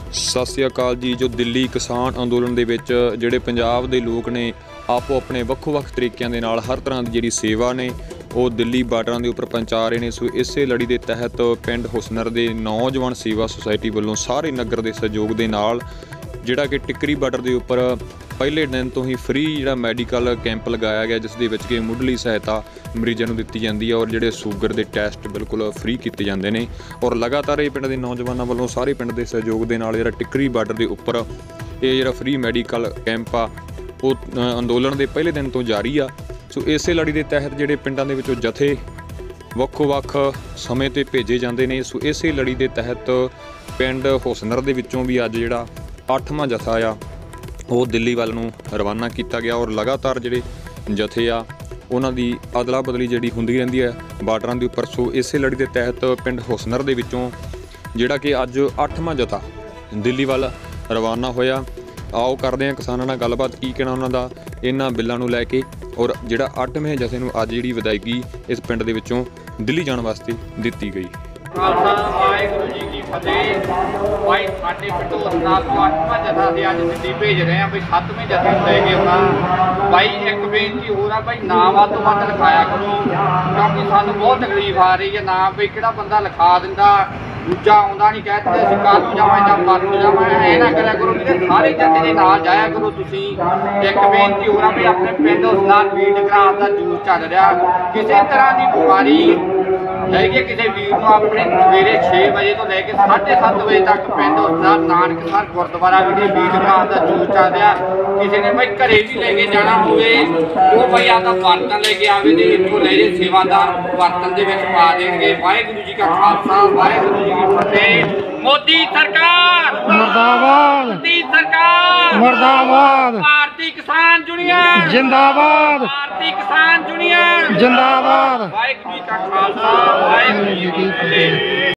ਸਤਿ ਸ਼੍ਰੀ ਅਕਾਲ ਜੀ। ਜੋ ਦਿੱਲੀ ਕਿਸਾਨ ਅੰਦੋਲਨ ਦੇ ਵਿੱਚ ਜਿਹੜੇ ਪੰਜਾਬ ਦੇ ਲੋਕ ਨੇ ਆਪੋ ਆਪਣੇ ਵੱਖੋ-ਵੱਖ ਤਰੀਕਿਆਂ ਦੇ ਨਾਲ ਹਰ ਤਰ੍ਹਾਂ ਦੀ ਜਿਹੜੀ ਸੇਵਾ ਨੇ ਉਹ ਦਿੱਲੀ ਬਾਰਡਰਾਂ ਦੇ ਉੱਪਰ ਪਹੁੰਚਾ ਰਹੇ ਨੇ। ਸੋ ਇਸੇ ਲੜੀ ਦੇ ਤਹਿਤ ਪਿੰਡ ਹੁਸਨਰ ਦੇ ਨੌਜਵਾਨ ਸੇਵਾ ਸੁਸਾਇਟੀ ਵੱਲੋਂ ਸਾਰੇ ਨਗਰ ਦੇ ਸਹਿਯੋਗ ਦੇ ਨਾਲ ਜਿਹੜਾ ਕਿ ਟਿੱਕਰੀ ਬਾਰਡਰ ਦੇ ਉੱਪਰ ਪਹਿਲੇ ਦਿਨ ਤੋਂ ਹੀ ਫ੍ਰੀ ਜਿਹੜਾ ਮੈਡੀਕਲ ਕੈਂਪ ਲਗਾਇਆ ਗਿਆ, ਜਿਸ ਦੇ ਵਿੱਚ ਕਿ ਮੁੱਢਲੀ ਸਹਾਇਤਾ ਮਰੀਜ਼ਾਂ ਨੂੰ ਦਿੱਤੀ ਜਾਂਦੀ ਹੈ ਔਰ ਜਿਹੜੇ ਸ਼ੂਗਰ ਦੇ ਟੈਸਟ ਬਿਲਕੁਲ ਫ੍ਰੀ ਕੀਤੇ ਜਾਂਦੇ ਨੇ। ਔਰ ਲਗਾਤਾਰ ਇਹ ਪਿੰਡ ਦੇ ਨੌਜਵਾਨਾਂ ਵੱਲੋਂ ਸਾਰੇ ਪਿੰਡ ਦੇ ਸਹਿਯੋਗ ਦੇ ਨਾਲ ਜਿਹੜਾ ਟਿੱਕਰੀ ਬਾਰਡਰ ਦੇ ਉੱਪਰ ਇਹ ਜਿਹੜਾ ਫ੍ਰੀ ਮੈਡੀਕਲ ਕੈਂਪ ਆ ਉਹ ਅੰਦੋਲਨ ਦੇ ਪਹਿਲੇ ਦਿਨ ਤੋਂ ਜਾਰੀ ਆ। ਸੋ ਇਸੇ ਲੜੀ ਦੇ ਤਹਿਤ ਜਿਹੜੇ ਪਿੰਡਾਂ ਦੇ ਵਿੱਚੋਂ ਜਥੇ ਵੱਖੋ-ਵੱਖ ਸਮੇਂ 'ਤੇ ਭੇਜੇ ਜਾਂਦੇ ਨੇ। ਸੋ ਇਸੇ ਲੜੀ ਦੇ ਤਹਿਤ ਪਿੰਡ ਹੁਸਨਰ ਦੇ ਵਿੱਚੋਂ ਵੀ ਅੱਜ ਜਿਹੜਾ 8ਵਾਂ ਜਥਾ ਆ ਉਹ ਦਿੱਲੀ ਵੱਲ ਨੂੰ ਰਵਾਨਾ ਕੀਤਾ ਗਿਆ ਔਰ ਲਗਾਤਾਰ ਜਿਹੜੇ ਜਥੇ ਆ ਉਹਨਾਂ ਦੀ ਅਦਲਾ ਬਦਲੀ ਜਿਹੜੀ ਹੁੰਦੀ ਰਹਿੰਦੀ ਹੈ ਬਾਰਡਰਾਂ ਦੇ ਉੱਪਰ। ਸੋ ਇਸੇ ਲੜੀ ਦੇ ਤਹਿਤ ਪਿੰਡ ਹੁਸਨਰ ਦੇ ਵਿੱਚੋਂ ਜਿਹੜਾ ਕਿ ਅੱਜ 8ਵਾਂ ਜਥਾ ਦਿੱਲੀ ਵੱਲ ਰਵਾਨਾ ਹੋਇਆ। ਆਓ ਕਰਦੇ ਹਾਂ ਕਿਸਾਨਾਂ ਨਾਲ ਗੱਲਬਾਤ, ਕੀ ਕਹਿਣਾ ਉਹਨਾਂ ਦਾ ਇਹਨਾਂ ਬਿੱਲਾਂ ਨੂੰ ਲੈ ਕੇ ਔਰ ਜਿਹੜਾ 8ਵੇਂ ਜਥੇ ਨੂੰ ਅੱਜ ਜਿਹੜੀ ਵਿਦਾਇਗੀ ਇਸ ਪਿੰਡ ਦੇ ਵਿੱਚੋਂ ਦਿੱਲੀ ਜਾਣ ਵਾਸਤੇ ਦਿੱਤੀ ਗਈ। ਵਾਹਿਗੁਰੂ ਜੀ ਕੀ ਫਤਿਹ। ਭਾਈ ਸਾਡੇ ਪਿੰਡੋਂ ਹੁਸਨਰ ਤੋਂ 8ਵਾਂ ਜਥਾ ਅਸੀਂ ਅੱਜ ਦਿੱਲੀ ਭੇਜ ਰਹੇ ਹਾਂ। ਬਈ 7ਵੇਂ ਜਥੇ ਨੂੰ ਲੈ ਕੇ ਆਉਣਾ। ਬਾਈ ਇੱਕ ਬੇਨਤੀ ਹੋਰ ਆ, ਭਾਈ ਨਾਮ ਵੱਧ ਤੋਂ ਵੱਧ ਲਿਖਾਇਆ ਕਰੋ, ਕਿਉਂਕਿ ਸਾਨੂੰ ਬਹੁਤ ਤਕਲੀਫ ਆ ਰਹੀ ਹੈ। ਨਾਮ ਬਈ ਕਿਹੜਾ ਬੰਦਾ ਲਿਖਾ ਦਿੰਦਾ, ਦੂਜਾ ਆਉਂਦਾ ਨਹੀਂ, ਕਹਿੰਦੇ ਅਸੀਂ ਕੱਲ੍ਹ ਨੂੰ ਜਾਵਾਂ ਜਾਂ ਪਰਸੋਂ ਜਾਵਾਂ, ਇਹ ਨਾ ਕਰਿਆ ਕਰੋ। ਜਿਹੜੇ ਸਾਰੇ ਜਥੇ ਦੇ ਨਾਲ ਜਾਇਆ ਕਰੋ ਤੁਸੀਂ। ਇੱਕ ਬੇਨਤੀ ਹੋਰ ਆ, ਵੀ ਆਪਣੇ ਪਿੰਡ ਹੁਸਨਰ ਵੀਡ ਕਰਾਸ ਦਾ ਜੂਸ ਚੱਲ ਰਿਹਾ। ਕਿਸੇ ਤਰ੍ਹਾਂ ਦੀ ਬਿਮਾਰੀ ਹੈਗੀ ਕਿਸੇ ਵੀਰ ਨੂੰ ਆਪਣੇ ਸਵੇਰੇ 6 ਵਜੇ ਤੋਂ ਲੈ ਕੇ 7:30 ਵਜੇ ਤੱਕ ਪਿੰਡ ਹੁਸਨਰ ਨਾਨਕਸਰ ਗੁਰਦੁਆਰਾ ਵਿਖੇ ਵੀਡ ਕਰਾਸ ਦਾ ਜੂਸ ਚੱਲ ਰਿਹਾ। ਕਿਸੇ ਨੇ ਬਈ ਘਰੇ ਵੀ ਲੈ ਕੇ ਜਾਣਾ ਹੋਵੇ ਉਹ ਬਈ ਆਪਦਾ ਬਰਤਨ ਲੈ ਕੇ ਆਵੇ ਤੇ ਇੱਥੋਂ ਲੈ ਜੇ, ਸੇਵਾਦਾਰ ਬਰਤਨ ਦੇ ਵਿੱਚ ਪਾ ਦੇਣਗੇ। ਵਾਹਿਗੁਰੂ ਜੀ ਕਾ ਖਾਲਸਾ, ਵਾਹਿਗੁਰੂ ਜੀ ਕੀ ਫਤਿਹ। ਮੋਦੀ ਸਰਕਾਰ मुर्दाबाद, ਮੋਦੀ ਸਰਕਾਰ मुर्दाबाद, ਭਾਰਤੀ ਕਿਸਾਨ ਯੂਨੀਅਨ जिंदाबाद, ਭਾਰਤੀ ਕਿਸਾਨ ਯੂਨੀਅਨ जिंदाबाद। ਵਾਹਿਗੁਰੂ ਜੀ ਕਾ ਖਾਲਸਾ, ਵਾਹਿਗੁਰੂ ਜੀ ਕੀ ਫਤਿਹ।